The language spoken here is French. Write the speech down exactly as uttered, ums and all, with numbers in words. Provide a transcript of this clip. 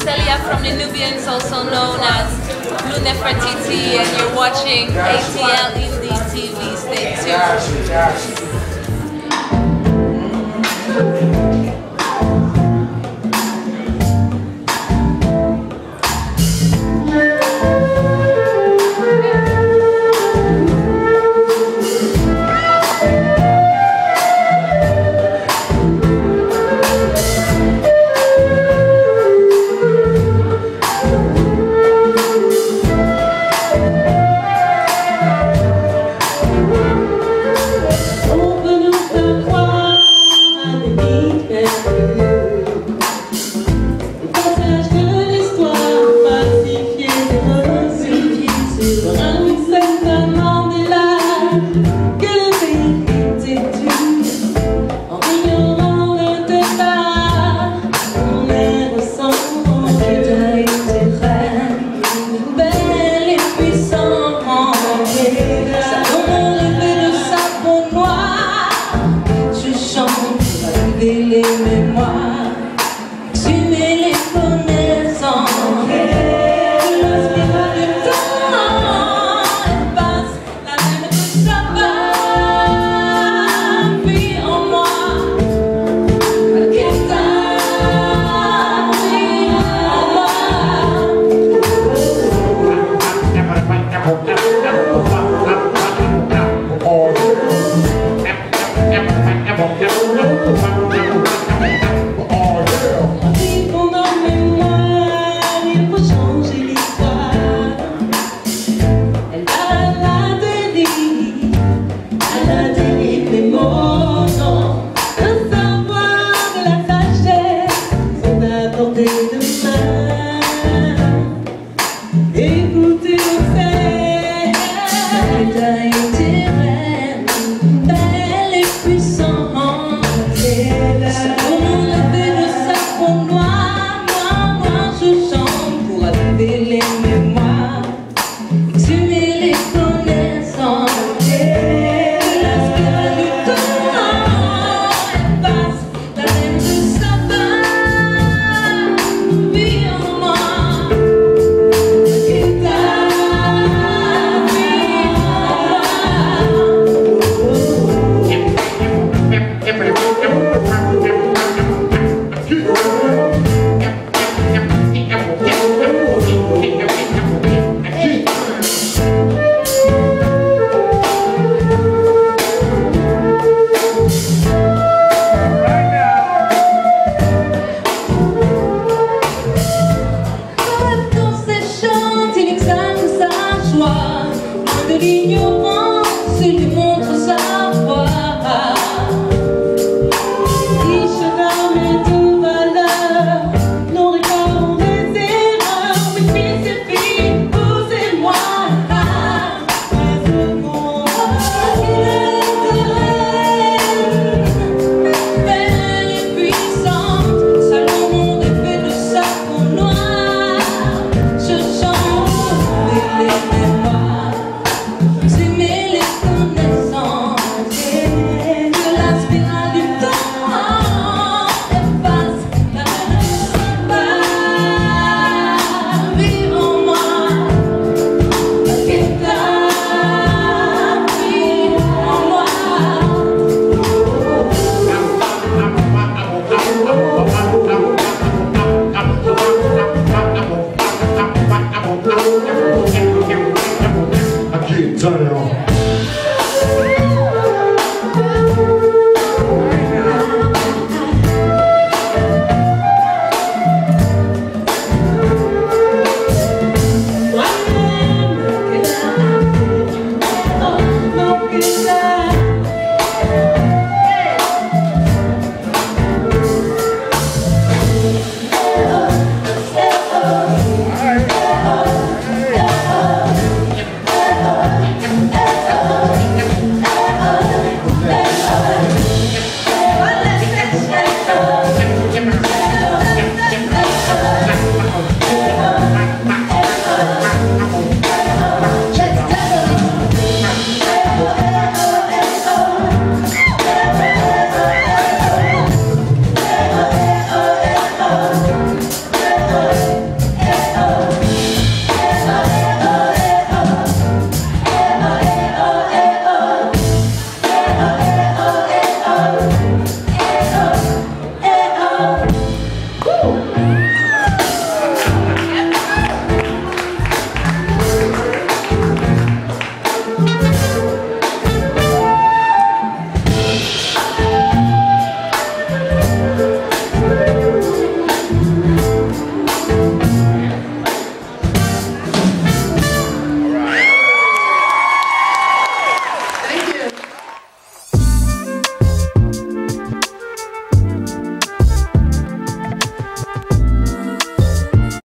from the Nubians, also known as Blue Nefertiti, and you're watching A T L Indy T V. Stay tuned. Les mémoires, tu mets les connaissances, la spirale du temps, elle passe, la même que ça va, puis en moi, Makeda, puis en moi. Écoutez nos faits, Makeda était reine, belle et puissante. Ça tourne levé de sa peau noire, moi, moi je chante pour aviver les mémoires, exhumer les connaissances. La spirale du temps, elle passe, la même que ça va, puis en moi. De l'ignorance, il démontre sa voix. Riche d'âme et de valeur, nos regards des erreurs, mes fils et filles, vous et moi. Mais ce qu'on il est reine, belle et puissante, Salomon est fait de sa peau noire. Je chante les mémoires. Turn it on.